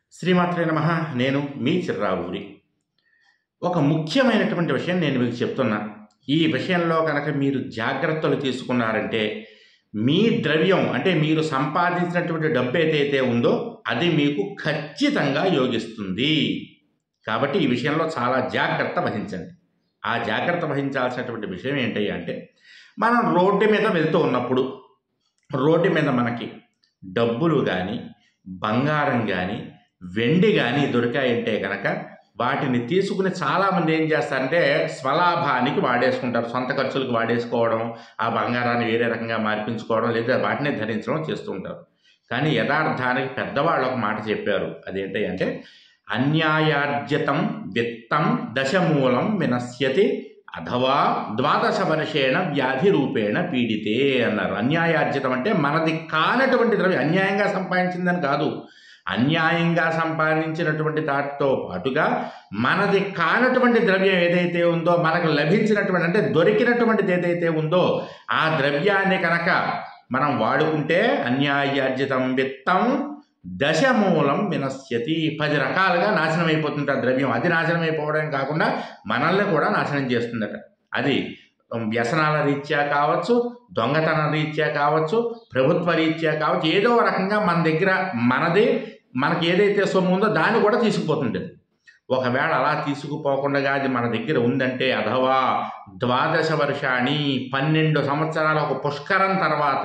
శ్రీమాత్రే నమః. నేను మీ చిర్రావూరి. ఒక ముఖ్యమైనటువంటి విషయం నేను మీకు చెప్తున్నా. ఈ విషయంలో కనుక మీరు జాగ్రత్తలు తీసుకున్నారంటే మీ ద్రవ్యం అంటే మీరు సంపాదించినటువంటి డబ్బు ఏదైతే ఉందో అది మీకు ఖచ్చితంగా యోగిస్తుంది. కాబట్టి ఈ విషయంలో చాలా జాగ్రత్త వహించండి. ఆ జాగ్రత్త వహించాల్సినటువంటి విషయం ఏంటి అంటే, మనం రోడ్డు మీద వెళ్తూ ఉన్నప్పుడు రోడ్డు మీద మనకి డబ్బులు కానీ బంగారం కానీ వెండి కానీ దొరికాయంటే కనుక వాటిని తీసుకుని చాలామంది ఏం చేస్తారంటే స్వలాభానికి వాడేసుకుంటారు. సొంత ఖర్చులకు వాడేసుకోవడం, ఆ బంగారాన్ని వేరే రకంగా మార్పించుకోవడం, లేదా వాటిని ధరించడం చేస్తూ ఉంటారు. కానీ యథార్థానికి పెద్దవాళ్ళు ఒక మాట చెప్పారు. అదేంటి అంటే, అన్యాయార్జితం విత్తం దశమూలం వినశ్యతి అథవా 12 వర్షేణ వ్యాధి రూపేణ పీడితే అన్నారు. అన్యాయార్జితం అంటే మనది కానటువంటి ద్రవ్యం, అన్యాయంగా సంపాదించిందని కాదు. అన్యాయంగా సంపాదించినటువంటి దాటితో పాటుగా మనది కానటువంటి ద్రవ్యం ఏదైతే ఉందో, మనకు లభించినటువంటి అంటే దొరికినటువంటిది ఏదైతే ఉందో ఆ ద్రవ్యాన్ని కనుక మనం వాడుకుంటే అన్యాయార్జితం విత్తం దశమూలం వినశ్యతి, 10 రకాలుగా నాశనం అయిపోతుంది ఆ ద్రవ్యం. అది నాశనం అయిపోవడం కాకుండా మనల్ని కూడా నాశనం చేస్తుందట. అది వ్యసనాల రీత్యా కావచ్చు, దొంగతన రీత్యా కావచ్చు, ప్రభుత్వ రీత్యా కావచ్చు, ఏదో రకంగా మన దగ్గర మనకి ఏదైతే సొమ్ము ఉందో దాన్ని కూడా తీసుకుపోతుంది. ఒకవేళ అలా తీసుకుపోకుండా అది మన దగ్గర ఉందంటే అథవా 12 వర్షాన్ని 12 సంవత్సరాల ఒక పుష్కరం తర్వాత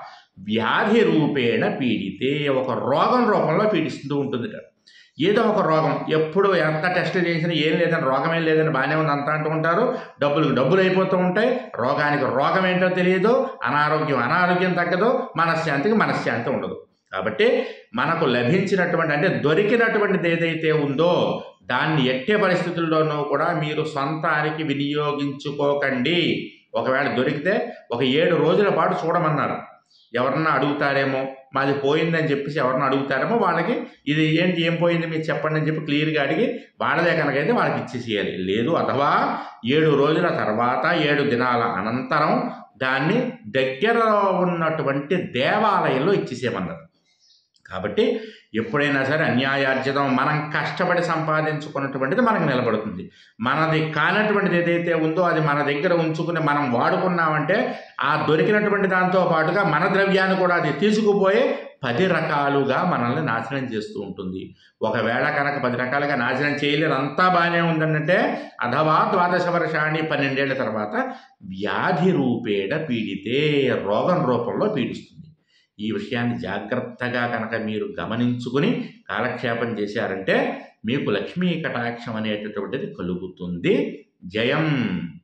వ్యాధి రూపేణ పీడితే, ఒక రోగం రూపంలో పీడిస్తూ ఉంటుంది. ఏదో ఒక రోగం, ఎప్పుడు ఎంత టెస్ట్ చేసినా ఏం లేదని, రోగం ఏం లేదని బాగానే ఉంది అంతా అంటూ ఉంటారు. డబ్బులు అయిపోతూ ఉంటాయి. రోగానికి రోగం ఏంటో తెలియదు, అనారోగ్యం తగ్గదు, మనశ్శాంతి ఉండదు. కాబట్టి మనకు లభించినటువంటి అంటే దొరికినటువంటిది ఏదైతే ఉందో దాన్ని ఎట్టే పరిస్థితుల్లోనూ కూడా మీరు సొంతానికి వినియోగించుకోకండి. ఒకవేళ దొరికితే ఒక 7 రోజుల పాటు చూడమన్నారు. ఎవరన్నా అడుగుతారేమో, మాది పోయిందని చెప్పేసి ఎవరన్నా అడుగుతారేమో, వాళ్ళకి ఇది ఏంటి, ఏం పోయింది మీరు చెప్పండి అని చెప్పి క్లియర్గా అడిగి వాళ్ళదే కనుకైతే వాళ్ళకి ఇచ్చేసేయాలి. లేదు అథవా 7 రోజుల తర్వాత 7 దినాల అనంతరం దాన్ని దగ్గరలో ఉన్నటువంటి దేవాలయంలో ఇచ్చేసేయమన్నారు. కాబట్టి ఎప్పుడైనా సరే అన్యాయార్జితం, మనం కష్టపడి సంపాదించుకున్నటువంటిది మనకు నిలబడుతుంది. మనది కానటువంటిది ఏదైతే ఉందో అది మన దగ్గర ఉంచుకుని మనం వాడుకున్నామంటే ఆ దొరికినటువంటి దాంతో పాటుగా మన ద్రవ్యాన్ని కూడా అది తీసుకుపోయి 10 రకాలుగా మనల్ని నాశనం చేస్తూ ఉంటుంది. ఒకవేళ కనుక 10 రకాలుగా నాశనం చేయలేదు, అంతా బాగానే ఉందంటే అథవా 12 వర్షాన్ని 12 ఏళ్ల తర్వాత వ్యాధి రూపేణ పీడితే, రోగం రూపంలో పీడిస్తుంది. ఈ విషయాన్ని జాగ్రత్తగా కనుక మీరు గమనించుకుని కాలక్షేపం చేశారంటే మీకు లక్ష్మీ కటాక్షం అనేటటువంటిది కలుగుతుంది. జయం.